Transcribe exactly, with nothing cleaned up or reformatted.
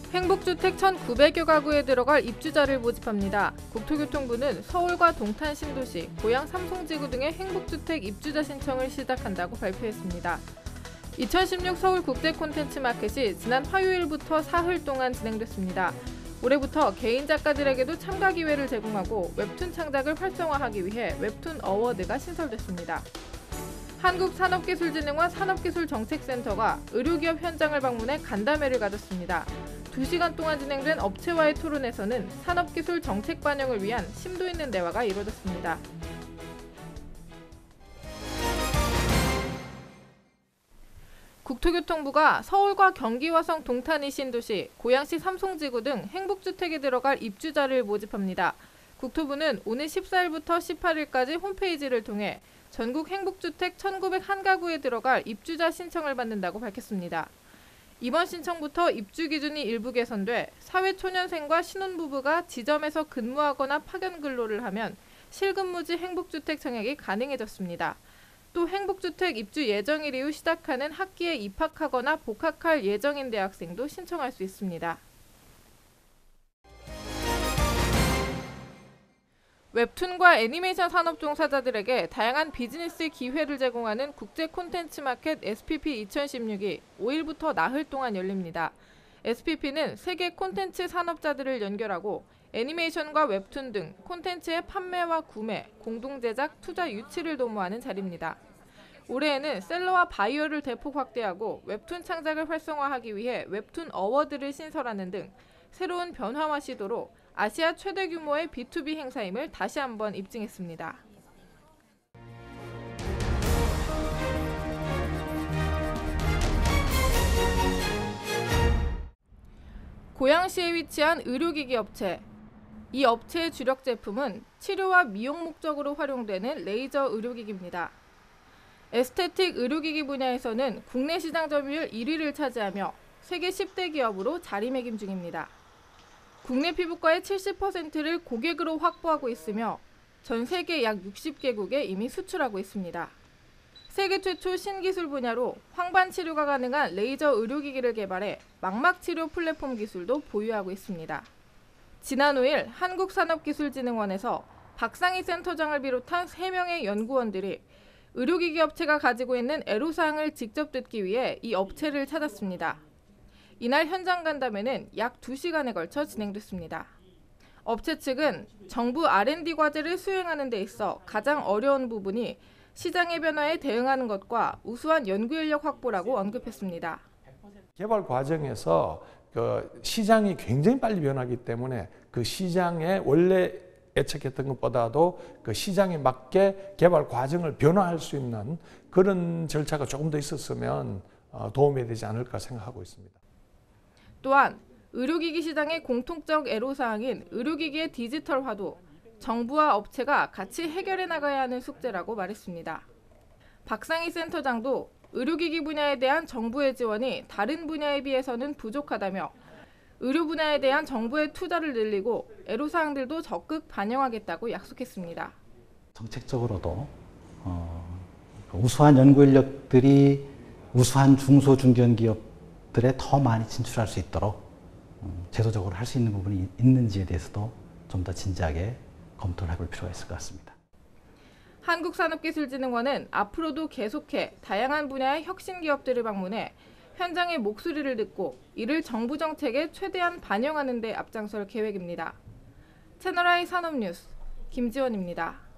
행복주택 천구백여 가구에 들어갈 입주자를 모집합니다. 국토교통부는 서울과 동탄 신도시, 고양 삼성지구 등의 행복주택 입주자 신청을 시작한다고 발표했습니다. 이천십육 서울 국제 콘텐츠 마켓이 지난 화요일부터 사흘 동안 진행됐습니다. 올해부터 개인 작가들에게도 참가 기회를 제공하고 웹툰 창작을 활성화하기 위해 웹툰 어워드가 신설됐습니다. 한국산업기술진흥원 산업기술정책센터가 의료기업 현장을 방문해 간담회를 가졌습니다. 두 시간 동안 진행된 업체와의 토론에서는 산업기술 정책 반영을 위한 심도 있는 대화가 이루어졌습니다. 국토교통부가 서울과 경기 화성 동탄이 신도시, 고양시 삼성지구 등 행복주택에 들어갈 입주자를 모집합니다. 국토부는 오는 십사일부터 십팔일까지 홈페이지를 통해 전국 행복주택 천구백일 가구에 들어갈 입주자 신청을 받는다고 밝혔습니다. 이번 신청부터 입주 기준이 일부 개선돼 사회초년생과 신혼부부가 지점에서 근무하거나 파견 근로를 하면 실근무지 행복주택 청약이 가능해졌습니다. 또 행복주택 입주 예정일 이후 시작하는 학기에 입학하거나 복학할 예정인 대학생도 신청할 수 있습니다. 웹툰과 애니메이션 산업 종사자들에게 다양한 비즈니스 기회를 제공하는 국제 콘텐츠 마켓 에스피피 이천십육이 오일부터 나흘 동안 열립니다. 에스피피는 세계 콘텐츠 산업자들을 연결하고 애니메이션과 웹툰 등 콘텐츠의 판매와 구매, 공동 제작, 투자 유치를 도모하는 자리입니다. 올해에는 셀러와 바이어를 대폭 확대하고 웹툰 창작을 활성화하기 위해 웹툰 어워드를 신설하는 등 새로운 변화와 시도로 아시아 최대 규모의 비투비 행사임을 다시 한번 입증했습니다. 고양시에 위치한 의료기기 업체. 이 업체의 주력 제품은 치료와 미용 목적으로 활용되는 레이저 의료기기입니다. 에스테틱 의료기기 분야에서는 국내 시장 점유율 일 위를 차지하며 세계 십 대 기업으로 자리매김 중입니다. 국내 피부과의 칠십 퍼센트를 고객으로 확보하고 있으며 전 세계 약 육십 개국에 이미 수출하고 있습니다. 세계 최초 신기술 분야로 황반 치료가 가능한 레이저 의료기기를 개발해 망막치료 플랫폼 기술도 보유하고 있습니다. 지난 오일 한국산업기술진흥원에서 박상희 센터장을 비롯한 세 명의 연구원들이 의료기기 업체가 가지고 있는 애로사항을 직접 듣기 위해 이 업체를 찾았습니다. 이날 현장 간담회는 약 두 시간에 걸쳐 진행됐습니다. 업체 측은 정부 알 앤 디 과제를 수행하는 데 있어 가장 어려운 부분이 시장의 변화에 대응하는 것과 우수한 연구 인력 확보라고 언급했습니다. 개발 과정에서 그 시장이 굉장히 빨리 변하기 때문에 그 시장에 원래 예측했던 것보다도 그 시장에 맞게 개발 과정을 변화할 수 있는 그런 절차가 조금 더 있었으면 도움이 되지 않을까 생각하고 있습니다. 또한 의료기기 시장의 공통적 애로사항인 의료기기의 디지털화도 정부와 업체가 같이 해결해 나가야 하는 숙제라고 말했습니다. 박상희 센터장도 의료기기 분야에 대한 정부의 지원이 다른 분야에 비해서는 부족하다며 의료 분야에 대한 정부의 투자를 늘리고 애로사항들도 적극 반영하겠다고 약속했습니다. 정책적으로도 어, 우수한 연구 인력들이 우수한 중소 중견기업들에 더 많이 진출할 수 있도록 음, 제도적으로 할 수 있는 부분이 있는지에 대해서도 좀 더 진지하게 검토를 해볼 필요가 있을 것 같습니다. 한국산업기술진흥원은 앞으로도 계속해 다양한 분야의 혁신 기업들을 방문해 현장의 목소리를 듣고 이를 정부 정책에 최대한 반영하는 데 앞장설 계획입니다. 채널아이 산업뉴스 김지원입니다.